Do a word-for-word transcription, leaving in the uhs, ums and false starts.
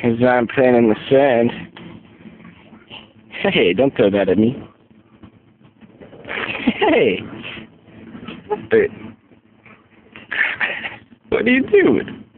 As I'm playing in the sand. Hey, don't throw that at me. Hey! What are you doing?